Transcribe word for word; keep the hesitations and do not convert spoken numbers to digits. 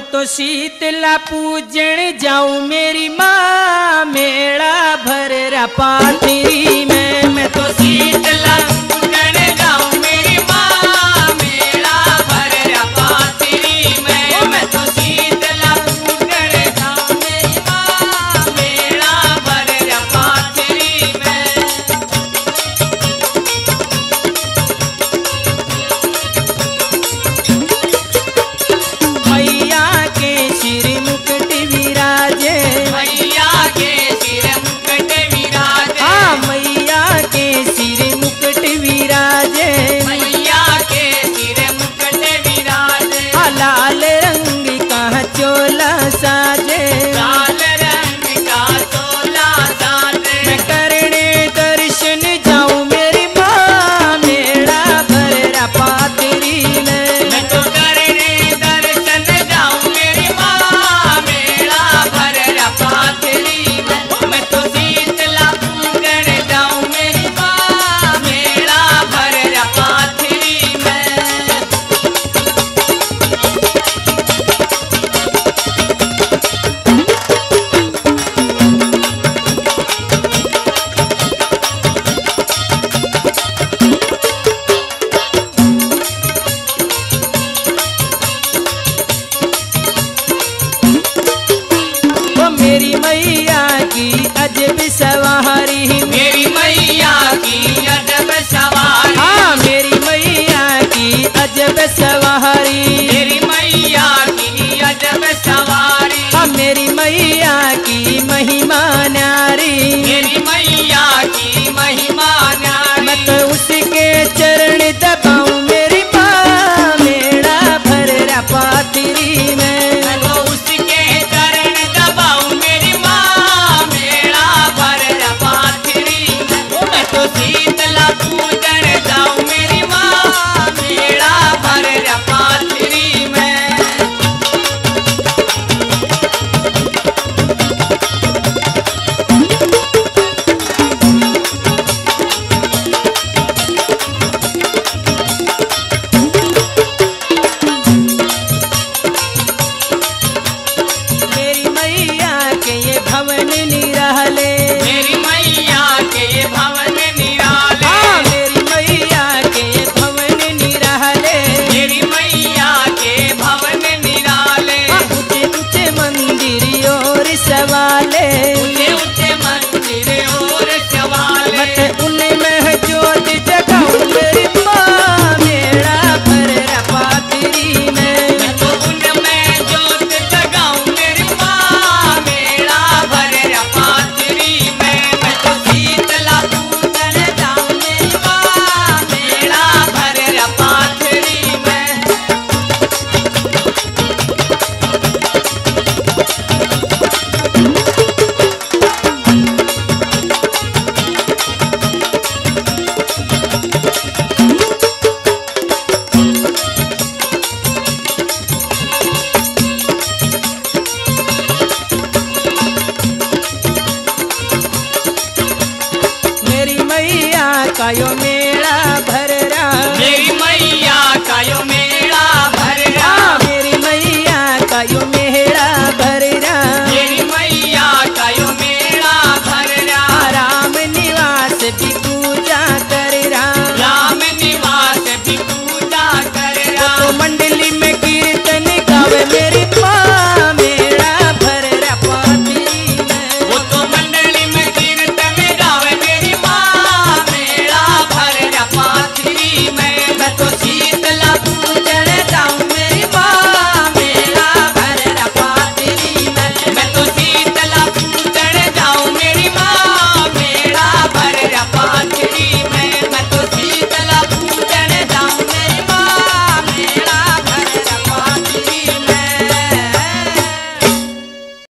तो शीतला पूजन जाऊं मेरी माँ मेला भर रा पाथरी में। मैं तो शीतला पूजन जाऊं मेरी माँ मेला भर रा पाथरी में। मैं तो शीतला पूजन जाऊं मेरी माँ मेला भर रा पाथरी में। मैया के सिर मुकुट विराजे, मैया के सिर मुकुट विराजे, हाँ मैया के सिर मुकुट विराजे, मैया के सिर मुकुट विराजे। हाँ लाल रंग का चोला साजे, लाल रंग का चोला साजे। मैं करने दर्शन जाऊं मेरी माँ मेला भर रा पाथरी में। मैं तो करने दर्शन जाऊं मेरी माँ मेला भर रा पाथरी में। मैं तो शीतला पूजन जाऊं मेरी माँ मेला भर रा पाथरी में। वो मेरी मैया की अजब सवारी, मेरी मैया की अजब सवारी, हाँ मेरी मैया की अजब सवारी, मेरी मैया की अजब सवारी। हाँ मेरी मैया की महिमा न्यारी, मेरी मैया की महिमा न्यारी। मैं तो उसके चरण दबाऊं मेरी माँ मेला भर रा पाथरी में। मैं तो उसके चरण दबाऊं मेरी माँ मेला भर रा पाथरी में। मैं तो शीतला पूजन जाऊं मेरी माँ मेला भर रा पाथरी में। मेरी मैया के ये भवन निराले, मेरी मैया के ये भवन निराले, हाँ मेरी मैया के ये भवन निराले, मेरी मैया के भवन निराले। हाँ ऊंचे ऊंचे मंदिर और सवाले, ऊंचे ऊंचे मंदिर और सवाले। मत उनमें ज्योत जगाऊं मेरी माँ मेला भर रा पाथरी में। मैं तो उनमें ज्योत जगाऊं मेरी माँ मेला भर रा पाथरी में। मैं तो शीतला पूजन जाऊं मेरी माँ मेला भर रा पाथरी में। मेरी मैया का यो